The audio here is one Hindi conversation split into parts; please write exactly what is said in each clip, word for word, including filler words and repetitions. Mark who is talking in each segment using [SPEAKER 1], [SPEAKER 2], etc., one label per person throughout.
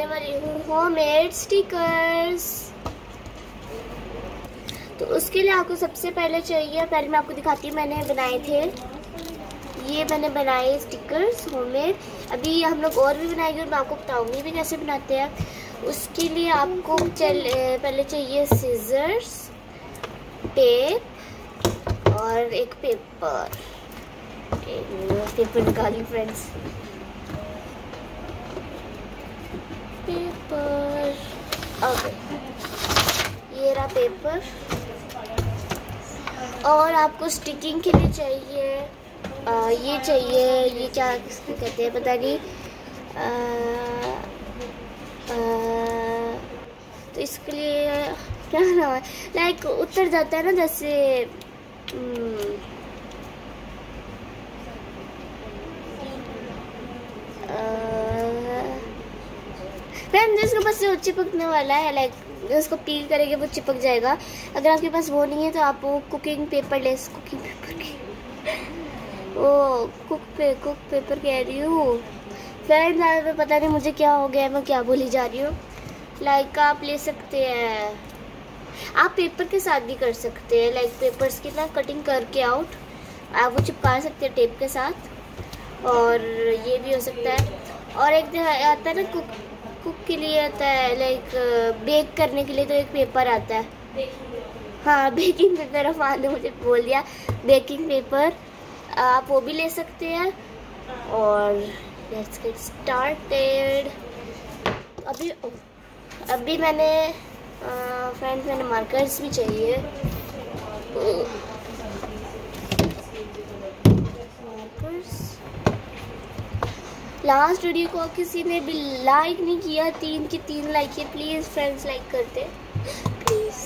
[SPEAKER 1] वाली हूँ होममेड स्टिकर्स। तो उसके लिए आपको सबसे पहले चाहिए, पहले मैं आपको दिखाती हूँ मैंने बनाए थे, ये मैंने बनाए स्टिकर्स होममेड। अभी हम लोग और भी बनाएंगे और मैं आपको बताऊंगी भी कैसे बनाते हैं। उसके लिए आपको चल पहले चाहिए सीजर्स, टेप और एक पेपर। एक पेपर निकाली फ्रेंड्स, पेपर। ओके, ये रहा पेपर। और आपको स्टिकिंग के लिए चाहिए आ, ये चाहिए, ये क्या कहते हैं पता नहीं, आ, आ, तो इसके लिए क्या नाम है, लाइक उतर जाता है ना जैसे, फ्रेंड जिसके पास वो चिपकने वाला है, लाइक उसको पील करेंगे वो चिपक जाएगा। अगर आपके पास वो नहीं है तो आप वो कुकिंग पेपर ले, कुकिंग पेपर की वो कुक पे कुक पेपर कह रही हूँ फ्रेंड्स, आप पता नहीं मुझे क्या हो गया है, मैं क्या बोली जा रही हूँ। लाइक आप ले सकते हैं, आप पेपर के साथ भी कर सकते हैं, लाइक पेपर्स की ना कटिंग करके आउट आप वो चिपका सकते हैं टेप के साथ। और ये भी हो सकता है। और एक आता है ना कुक कुक के लिए आता है, लाइक बेक करने के लिए तो एक पेपर आता है, हाँ बेकिंग पेपर। अफान ने मुझे बोल दिया बेकिंग पेपर, आप वो भी ले सकते हैं। और लेट्स गेट स्टार्टेड। अभी अभी मैंने फ्रेंड्स मैंने मार्कर्स भी चाहिए, मार्कर्स। लास्ट वीडियो को किसी ने भी लाइक नहीं किया, तीन की तीन लाइक किए, प्लीज़ फ्रेंड्स लाइक करते प्लीज़।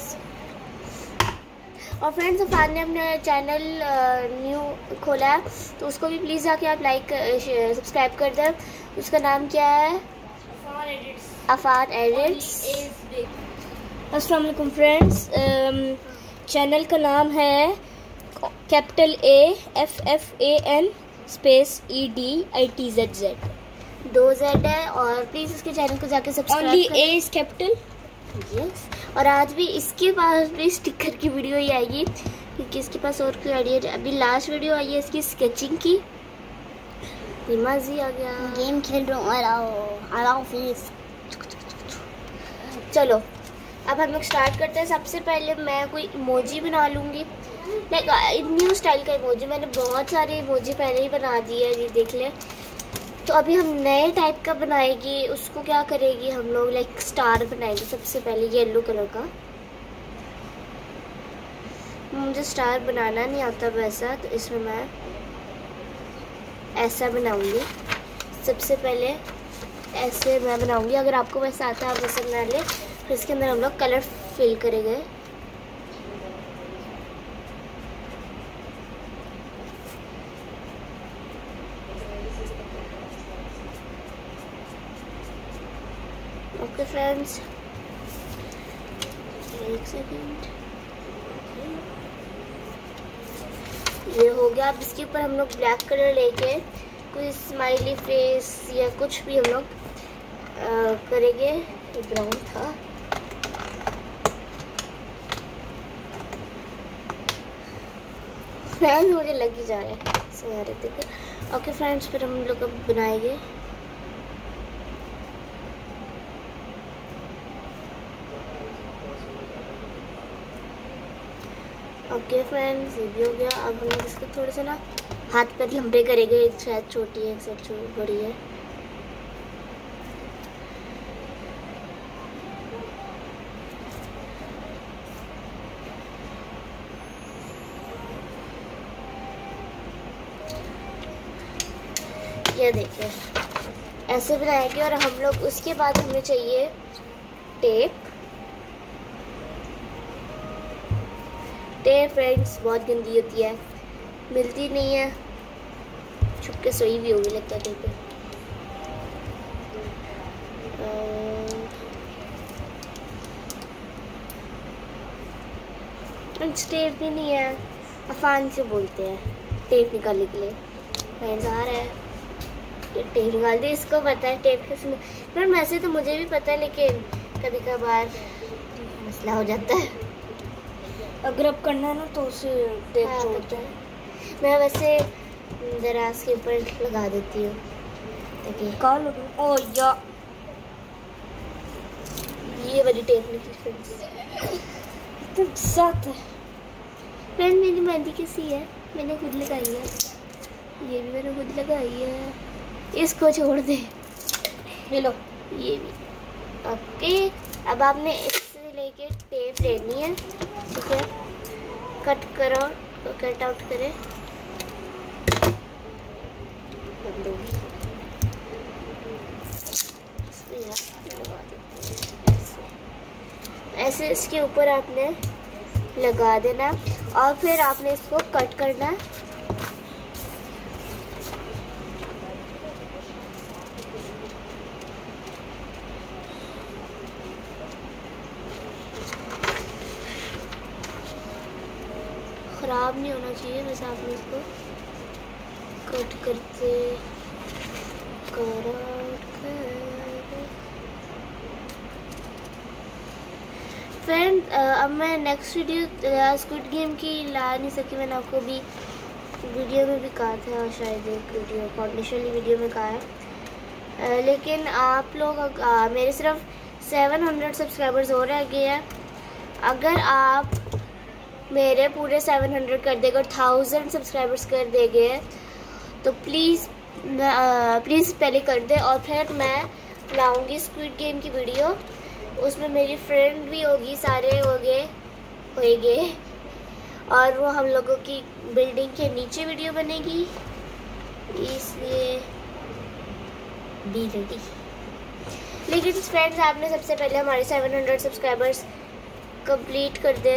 [SPEAKER 1] और फ्रेंड्स अफान ने अपना चैनल न्यू खोला है तो उसको भी प्लीज़ जाके आप लाइक सब्सक्राइब कर दें। उसका नाम क्या है? अफान एडिट्स। अस्सलाम वालेकुम फ्रेंड्स, चैनल का नाम है capital A F F A N space E D I T Z Z, दो जेड है। और प्लीज़ इसके चैनल को जाके सब्सक्राइब करें। Only A is capital, yes. और आज भी इसके पास भी स्टिकर की वीडियो ही आएगी क्योंकि इसके पास और कोई आइडिया। अभी लास्ट वीडियो आई है इसकी स्केचिंग की। दिमाजी आ गया, गेम खेल रहा हूँ, अलाओ अलाओ प्लीज। चलो अब हम लोग स्टार्ट करते हैं। सबसे पहले मैं कोई इमोजी बना लूँगी, लाइक न्यू स्टाइल का इमोजी। मैंने बहुत सारे इमोजी पहले ही बना दिए है, ये देख लें। तो अभी हम नए टाइप का बनाएगी, उसको क्या करेगी हम लोग, लाइक स्टार बनाएंगे। सबसे पहले येलो कलर का, मुझे स्टार बनाना नहीं आता वैसा, तो इसमें मैं ऐसा बनाऊंगी। सबसे पहले ऐसे मैं बनाऊंगी, अगर आपको वैसा आता है आप वैसे बना ले। फिर इसके अंदर हम लोग कलर फिल करेंगे। ओके फ्रेंड्स, एक सेकेंड, ये हो गया। अब इसके ऊपर हम लोग ब्लैक कलर लेके कोई स्माइली फेस या कुछ भी हम लोग करेंगे। ये ब्राउन था, फ्रेंड्स मुझे लग ही जा रहा है सारे देखो। ओके फ्रेंड्स, फिर हम लोग अब बनाएंगे। ओके फ्रेंड्स, ये भी हो गया। अब हम लोग इसको थोड़े से ना हाथ पैर लंबे करेंगे, एक साइड छोटी है एक साइड छोटी बड़ी है। ये देखिए ऐसे बनाएंगे। और हम लोग उसके बाद हमें चाहिए टेप। टेप फ्रेंड्स बहुत गंदी होती है, मिलती नहीं है, छुप के सोई भी होगी लगता है टेप पे। टेप भी नहीं है, अफान से बोलते हैं टेप निकालने के लिए। फ्रेंड्स आ रहा है, ये टेप निकाल दी, इसको पता है टेप किसमें। पर वैसे तो मुझे भी पता है, लेकिन कभी कभार मसला हो जाता है।
[SPEAKER 2] अगर अब करना है ना तो उसे टेप
[SPEAKER 1] हाँ,
[SPEAKER 2] जोड़ते हैं।
[SPEAKER 1] मैं वैसे दराज के ऊपर लगा देती हूँ ताकि
[SPEAKER 2] कहाँ लगा। ओ या
[SPEAKER 1] ये वाली टेप निकली फ्रेंड्स।
[SPEAKER 2] तो साथ है
[SPEAKER 1] फ्रेंड, मेरी मेहंदी कैसी है? मैंने खुद लगाई है, ये भी मैंने खुद लगाई है। इसको छोड़ दे,
[SPEAKER 2] ले लो
[SPEAKER 1] ये भी। ओके, अब आपने इससे लेके टेप लेनी है, ठीक है? कट करो, कट आउट करें। ऐसे इसके ऊपर आपने लगा देना और फिर आपने इसको कट करना है। खराब नहीं होना चाहिए, बस आपने इसको कट करते कर फ्रेंड। अब मैं नेक्स्ट वीडियो स्क्विड गेम की ला नहीं सकी, मैंने आपको भी वीडियो में भी कहा था, शायद एक वीडियो कॉन्डिशनली वीडियो में कहा है। uh, लेकिन आप लोग uh, मेरे सिर्फ सेवन हंड्रेड सब्सक्राइबर्स हो रह गए हैं। अगर आप मेरे पूरे सेवन हंड्रेड कर देगा, थाउजेंड सब्सक्राइबर्स कर देंगे, तो प्लीज़ प्लीज़ पहले कर दे और फिर मैं लाऊंगी स्क्विड गेम की वीडियो। उसमें मेरी फ्रेंड भी होगी, सारे होंगे होएंगे और वो हम लोगों की बिल्डिंग के नीचे वीडियो बनेगी, इसलिए बी रेडी। लेकिन फ्रेंड्स, आपने सबसे पहले हमारे सेवन हंड्रेड सब्सक्राइबर्स कंप्लीट कर दे।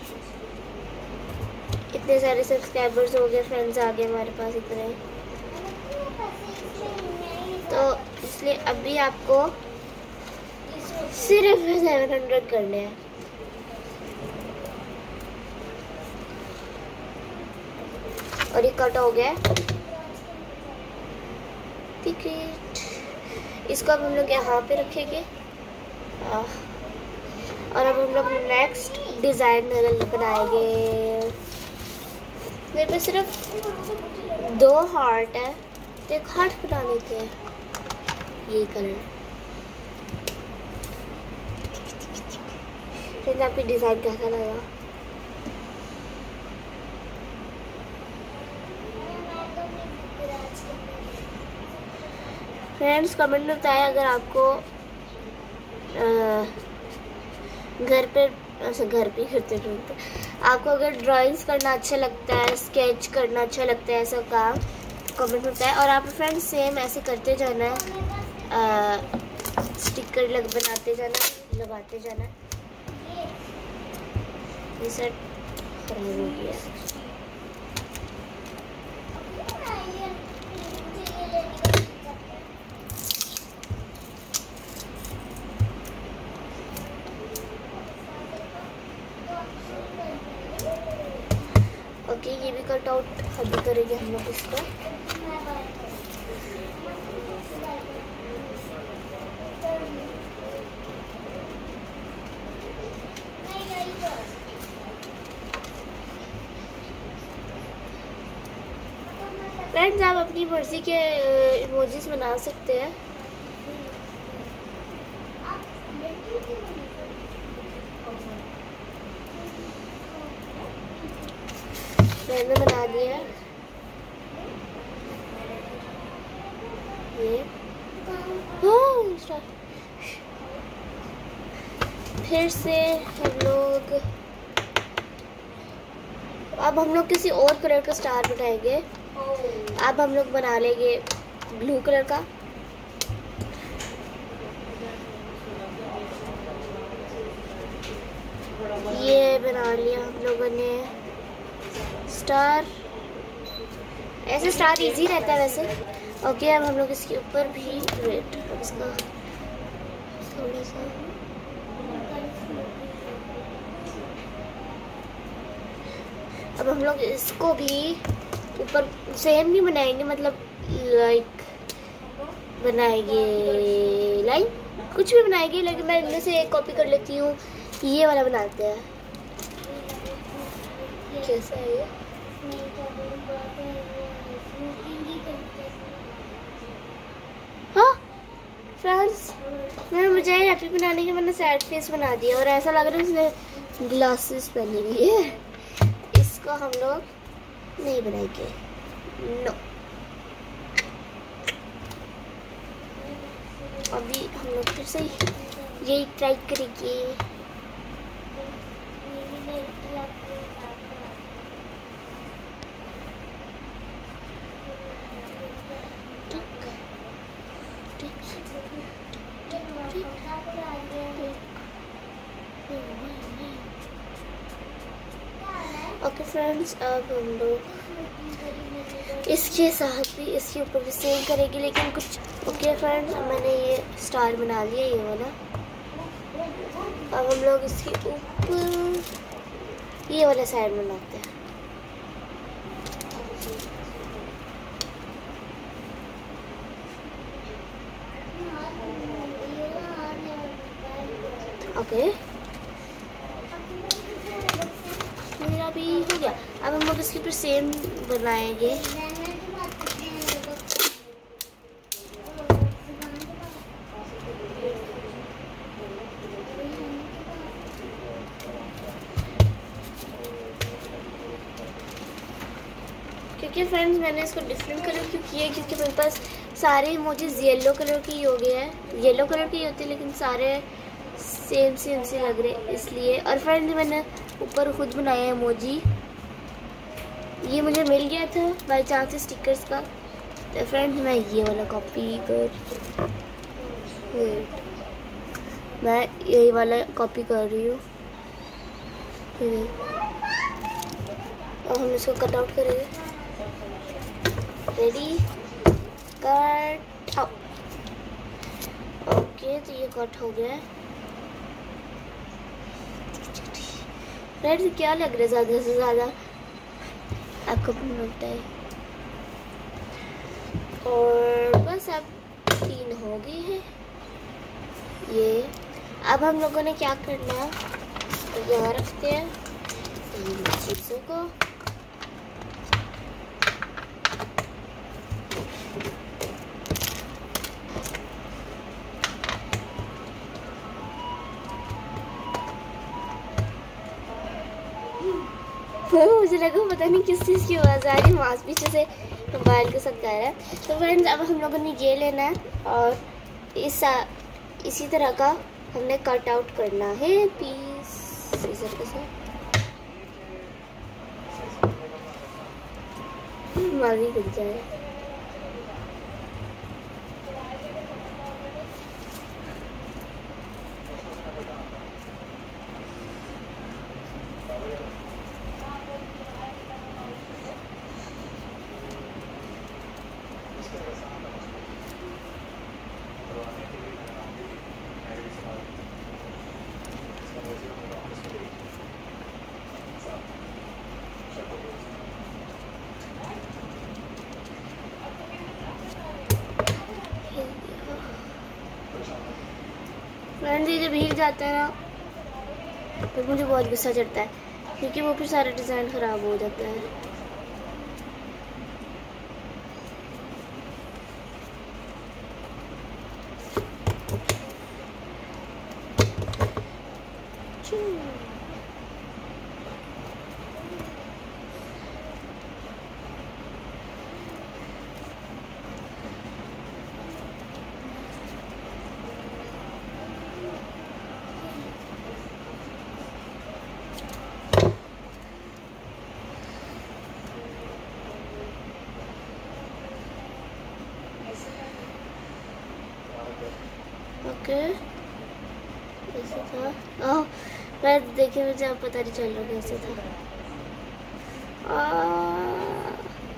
[SPEAKER 1] इतने सारे सब्सक्राइबर्स हो गए फ्रेंड्स, आ गए हमारे पास इतने, तो इसलिए अभी आपको सिर्फ सेवन हंड्रेड करने हैं। और ये कट हो गया टिकट। इसको अब हम लोग यहाँ पे रखेंगे और अब हम लोग नेक्स्ट डिज़ाइन बनाएंगे। मेरे पास सिर्फ दो हार्ट है, एक हार्ट बना लेते हैं ये कलर। फिर आपकी डिज़ाइन कैसा लगा? फ्रेंड्स, कमेंट में बताएं अगर आपको घर पे ऐसे घर पे करते रहते आपको अगर ड्राइंग्स करना अच्छा लगता है, स्केच करना अच्छा लगता है, ऐसा काम कमेंट में बताएं। और आप फ्रेंड्स सेम ऐसे करते जाना है, स्टिकर लग बनाते जाना, लगाते जाना है। ये सेट खराब हो गया। ओके, ये भी कट आउट अभी करेंगे हम लोग इसको। फ्रेंड्स, आप अपनी मर्जी के इमोजीज बना सकते हैं। मैंने बना दिया ये। फिर से हम लोग अब हम लोग किसी और कलर का स्टार बनाएंगे। अब हम लोग बना लेंगे ब्लू कलर का। ये बना लिया हम लोगों ने स्टार। ऐसे स्टार इजी रहता है वैसे। ओके, अब हम लोग इसके ऊपर भी रेड इसका थोड़ा सा अब हम लोग इसको भी ऊपर सेम नहीं बनाएंगे, मतलब लाइक बनाएंगे लाइन, कुछ भी बनाएंगे, लेकिन मैं इनमें से एक कॉपी कर लेती हूँ। ये वाला बनाते हैं। कैसा है ये? हाँ फ्रेंड्स, मैं मुझे हैप्पी बनाने के मैंने सैड फेस बना दिया और ऐसा लग रहा है उसने ग्लासेस पहनी हुई है। इसको हम लोग नहीं बनाएंगे, नो। अभी हम लोग फिर से यही ट्राई करेंगे। ओके फ्रेंड्स, अब हम लोग इसके साथ भी इसके ऊपर भी सेम करेंगे, लेकिन कुछ। ओके फ्रेंड्स, मैंने ये स्टार बना लिया, ये वाला। अब हम लोग इसके ऊपर ये वाला साइड बनाते हैं। ओके, मेरा भी हो गया। अब हम लोग इसके ऊपर सेम बनाएंगे। क्योंकि फ्रेंड्स मैंने इसको डिफरेंट कलर क्यों किया, क्योंकि मेरे पास सारे इमोजीज येलो कलर की हो गए हैं। येलो कलर के ही होते हैं, लेकिन सारे सेम सेम से लग रहे, इसलिए। और फ्रेंड्स मैंने ऊपर खुद बनाया इमोजी, ये मुझे मिल गया था बाई चांस स्टिकर्स का। तो फ्रेंड्स मैं ये वाला कॉपी कर मैं यही वाला कॉपी कर रही हूँ। और हम इसको कट आउट करेंगे। Ready, cut out. ओके, तो ये कट हो गया है। फ्रेंड्स क्या लग रहा है ज़्यादा से ज़्यादा आपको लगता है? और बस अब तीन हो गई है ये। अब हम लोगों ने क्या करना है, यहाँ रखते हैं इन चीज़ों को। मुझे लगा पता नहीं किस चीज़ की आवाज़ आ रही है, माउस पीछे से मोबाइल के साथ गा रहा है। तो फ्रेंड्स अब हम लोगों ने ये लेना है और इस इसी तरह का हमने कट आउट करना है पीस सीजर के साथ। मारी गिर जाए। फ्रेंड्स ये जब भीग जाता है ना तो मुझे बहुत गुस्सा चढ़ता है, क्योंकि वो फिर सारा डिज़ाइन ख़राब हो जाता है। ओके ऐसे था। ओह मैं देखिए, मुझे अब पता नहीं चल रहा कैसे था। आ,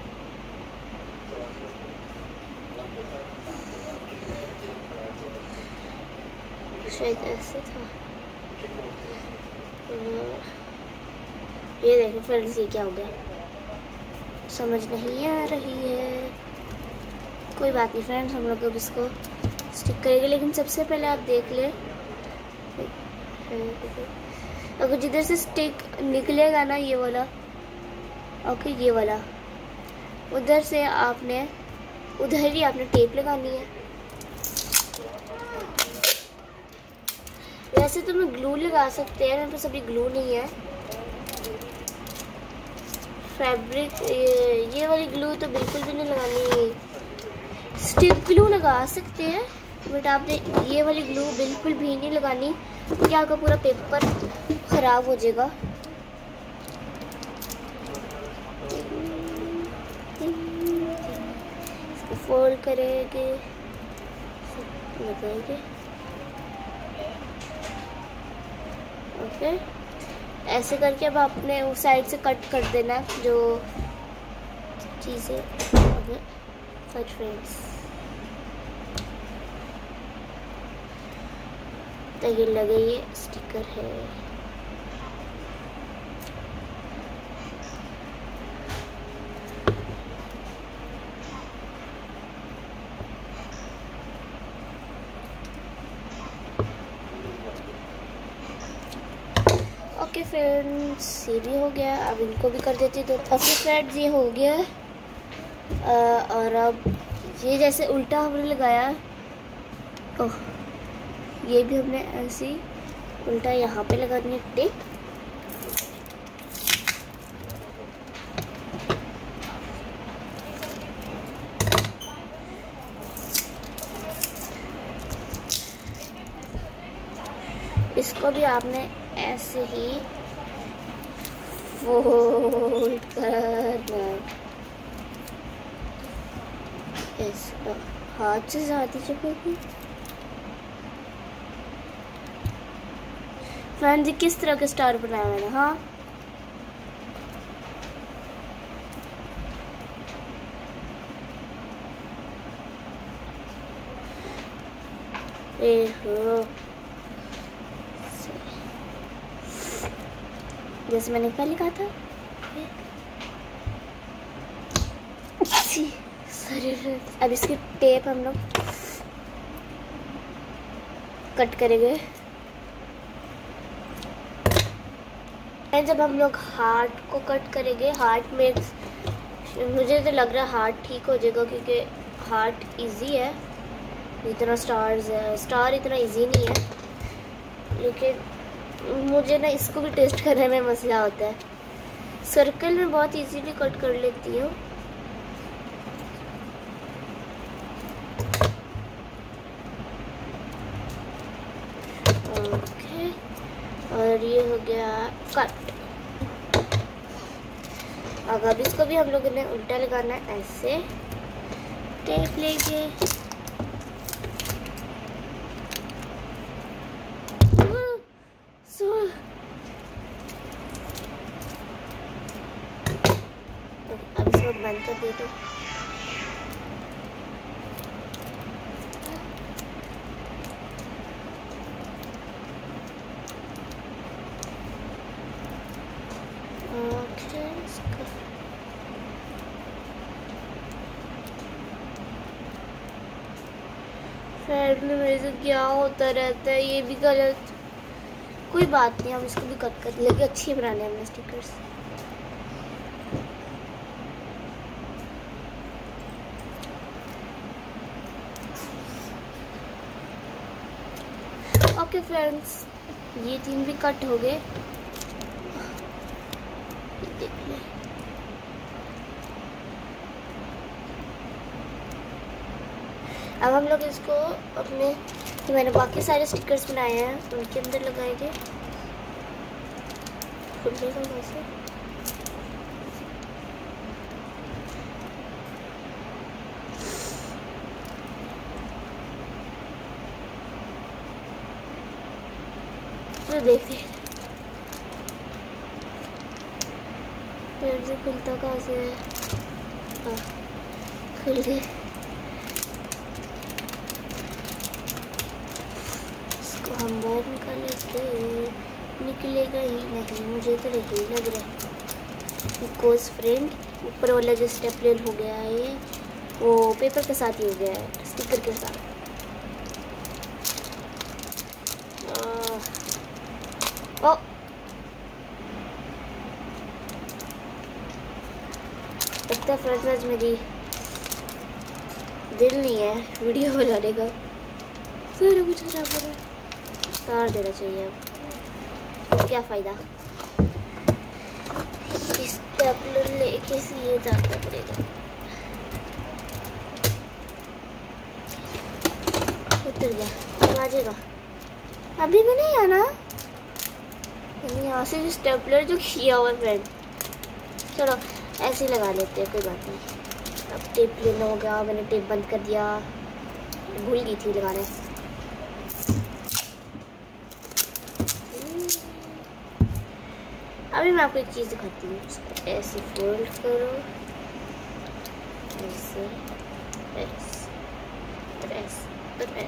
[SPEAKER 1] शायद ऐसे था। ये देखो फ्रेंड्स, ये क्या हो गया समझ नहीं आ रही है। कोई बात नहीं फ्रेंड्स, हम लोग अब इसको स्टिक करेंगे, लेकिन सबसे पहले आप देख ले अगर जिधर से स्टिक निकलेगा ना ये वाला, ओके ये वाला, उधर से आपने उधर ही आपने टेप लगानी है। वैसे तो मैं ग्लू लगा सकते हैं, मेरे पास अभी ग्लू नहीं है। फैब्रिक ये, ये वाली ग्लू तो बिल्कुल भी नहीं लगानी, स्टिक ग्लू लगा सकते हैं, बट आपने ये वाली ग्लू बिल्कुल भी नहीं लगानी, क्योंकि आपका पूरा पेपर ख़राब हो जाएगा। इसको फोल्ड करेंगे, लगाएंगे, ओके। ऐसे करके अब आपने उस साइड से कट कर देना जो चीज़ें सच फ्रेंड्स। तो ये लगे ये स्टिकर है। ओके फ्रेंड्स, ये भी हो गया, अब इनको भी कर देती तो। ओके फ्रेंड्स, ये हो गया। आ, और अब ये जैसे उल्टा हमने लगाया, ओह ये भी हमने ऐसे ही उल्टा यहाँ पे लगानी है टेप। इसको भी आपने ऐसे ही फोल्ड करना, इसको हाथ से ज़्यादा चुपेगी। फ्रेंड्स, किस तरह के स्टार बनाया मैंने, हाँ ए हो, जैसे मैंने पहले कहा था। सॉरी, अब इसकी टेप हम लोग कट करेंगे। जब हम लोग हार्ट को कट करेंगे, हार्ट में मुझे तो लग रहा है हार्ट ठीक हो जाएगा, क्योंकि हार्ट इजी है, इतना स्टार्स है, स्टार इतना इजी नहीं है, लेकिन मुझे ना इसको भी टेस्ट करने में मसला होता है। सर्कल में बहुत इजीली कट कर लेती हूँ। ओके, और ये हो गया कट। अब इसको भी हम लोगों ने उल्टा लगाना है, ऐसे टेप लेके अब इसको बंद कर दे। तो फ्रेंड में मेरे से क्या होता रहता है, ये भी गलत। कोई बात नहीं, हम इसको भी कट कर लेंगे, अच्छी बनाने हैं हमने स्टिकर्स। ओके फ्रेंड्स, ये तीन भी कट हो गए। देख लें, अब हम लोग इसको अपने जो मैंने बाकी सारे स्टिकर्स बनाए हैं उनके अंदर लगाएंगे। खुलेगा वैसे, तो देखते हैं फिर से खुलता कहाँ से है। हाँ, खुल गए। इसको हम बाहर निकाल लेते, निकलेगा ही नहीं, मुझे तो नहीं लग रहा है। बिकॉज फ्रेंड ऊपर वाला जो स्टेपलर हो गया है वो पेपर के साथ ही हो गया है, स्टिकर के साथ। ओ लगता है फ्रेंड्स आज मेरी दिल नहीं है वीडियो बनाने का, सारा कुछ खराब हो रहा है। तार देना चाहिए अब, तो क्या फ़ायदा, स्टेपलर लेके ये जाना पड़ेगा। उतर गया, अब आ जाएगा। अभी भी नहीं आना, यहाँ से जो स्टेपलर जो किया हुआ फ्रेंड। चलो ऐसे ही लगा लेते हैं, कोई बात नहीं। अब टेप लेना होगा, मैंने टेप बंद कर दिया, भूल गई थी लगाने। अभी मैं आपको एक चीज़ दिखाती हूँ। इसको ऐसे फोल्ड करो, ऐसे ऐसे ऐसे,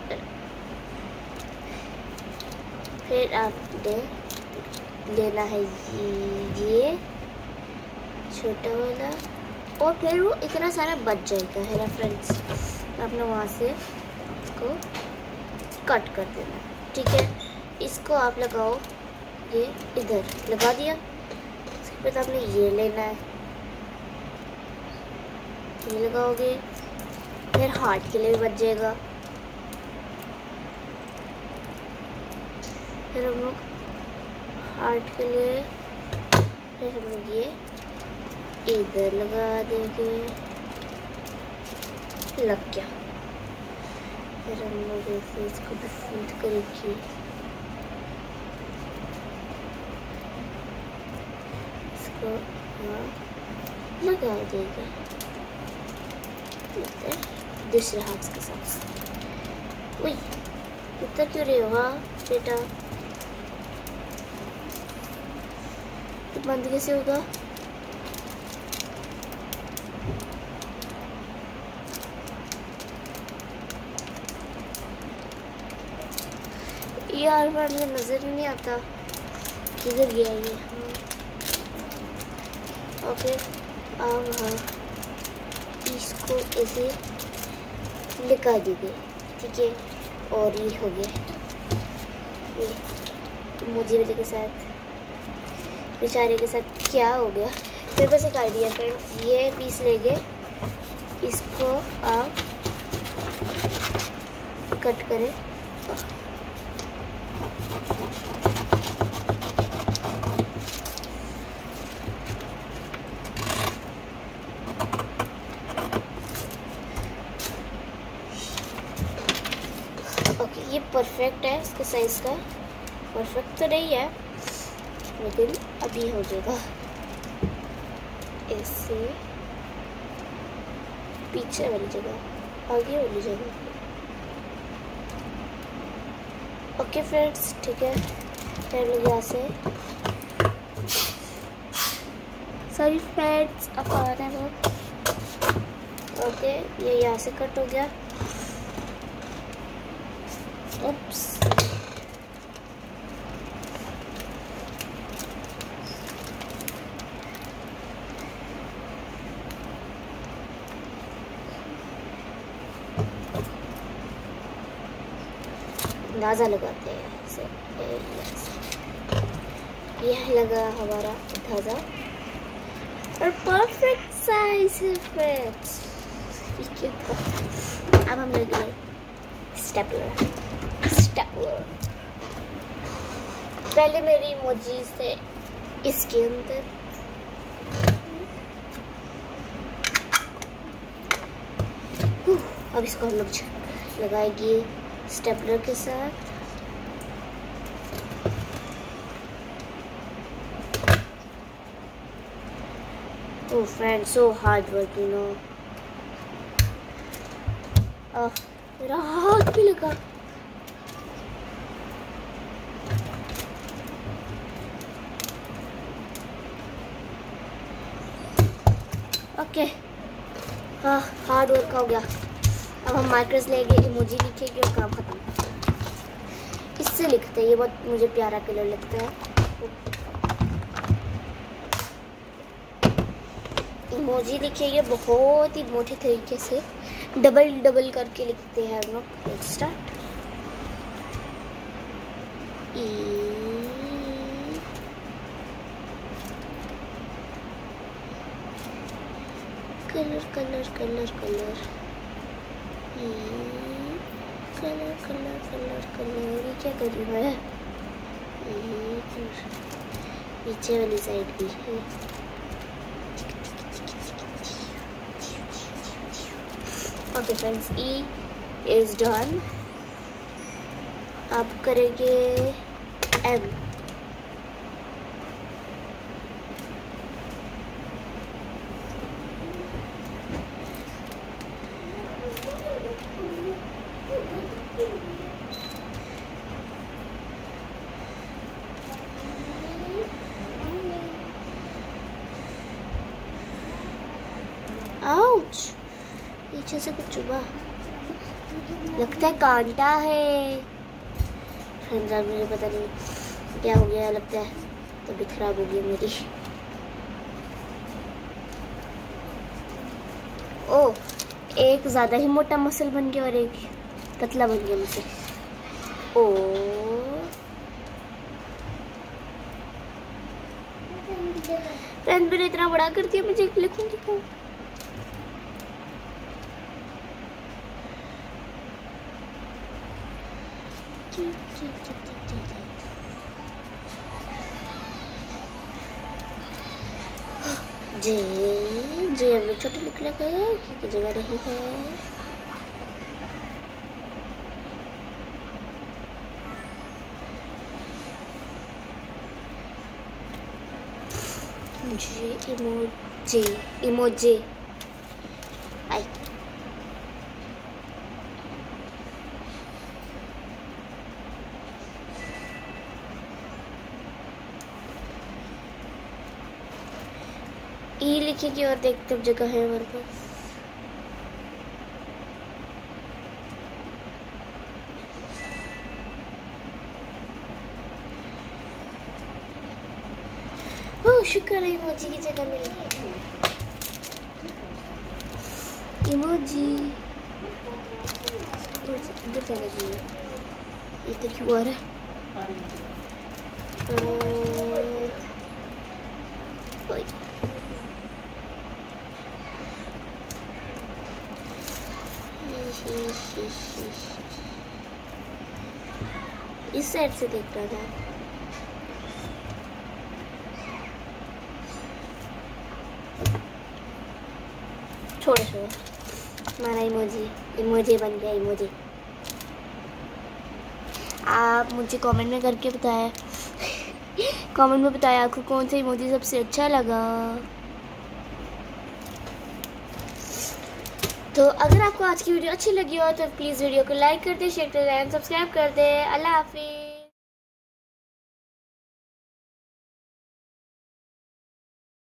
[SPEAKER 1] फिर आपने लेना है ये छोटा वाला, और फिर वो इतना सारा बच जाएगा है ना फ्रेंड्स। आपने वहाँ से इसको कट कर देना, ठीक है। इसको आप लगाओ, ये इधर लगा दिया। उसके बाद आपने ये लेना है, ये लगाओगे, फिर हार्ट के लिए भी बच जाएगा। फिर हम लोग हार्ट के लिए फिर हम लोग ये इधर लगा देंगे, लग गया। फिर हम लोग ऐसे इसको भी फोल्ड करेंगे, इसको यहाँ लगा देंगे दूसरे हाथ के साथ। उई उतर क्यों रहे हो बेटा, तो बंद कैसे होगा? यार बार मुझे नजर ही नहीं आता किधर गया ये। ओके अब हाँ इसको ऐसे लगा दीजिए, ठीक है। और ये हो गया मुझे वजह के साथ बेचारे के साथ क्या हो गया। फिर बस एक आइडिया फ्रेंड्स, ये पीस लेंगे, इसको आप कट करें, ओके ये परफेक्ट है। इसका साइज का परफेक्ट तो नहीं है, लेकिन अभी हो जाएगा। ऐसे पीछे वाली जगह, आगे वाली जगह। ओके फ्रेंड्स ठीक है, फिर लोग यहाँ से सॉरी फ्रेंड्स अब आ रहे हैं वो। ओके ये यहाँ से कट हो गया। उप्स अंदाज़ा लगाते हैं ऐसे, यह लगा हमारा अंदाज़ा और परफेक्ट साइज है फ्रेंड्स। अब हम लगे स्टेपलर स्टेपलर पहले मेरी इमोजीज थे इसके अंदर, अब इसको हम लोग लगाएंगे स्टेपलर के साथ। Oh friend, so hard work, you know. Oh, मेरा हाथ भी लगा। ओके, हाँ हार्ड वर्क हो गया। अब हम मार्कर्स लेंगे, इमोजी लिखेंगे और काम खत्म। इससे लिखते हैं, ये बहुत मुझे प्यारा कलर लगता है। इमोजी देखिए ये बहुत ही मोटे तरीके से डबल डबल करके लिखते हैं हम लोग। Let's start. Colour colour colour colour colour colour colour colour ये क्या करूँ मैं? पीछे वाली साइड भी है। Okay friends, E is done. आप करेंगे एम। आउच, पीछे से कुछ चुभा, लगता है कांटा है। फ्रेंड्स यार मुझे पता नहीं क्या हो गया, लगता है तबीयत खराब हो गई मेरी। ओ, एक ज़्यादा ही मोटा मसल बन गया और एक पतला बन गया मसल। ओ फ्रेंड्स मैंने इतना बड़ा कर दिया, मुझे लिखूंगी कौन? जे जे हमें छोटे लिख लगा है कि जगह नहीं है। जे इमोजी इमोजी आई ई लिखेगी और देखते अब जगह है हमारे पास। ओह शुक्र है इमोजी की जगह मिल गई। इमोजी इधर चला जाइए, इधर क्यों आ रहा है? इस साइड से देख रहा था। छोड़ो छोड़ो, हमारा इमोजी इमोजी बन गया इमोजी। आप मुझे कमेंट में करके बताया कमेंट में बताया आपको कौन सा इमोजी सबसे अच्छा लगा। तो अगर आपको आज की वीडियो अच्छी लगी हो तो प्लीज़ वीडियो को लाइक कर दे, शेयर कर दे, सब्सक्राइब कर दे। अल्लाह हाफिज़।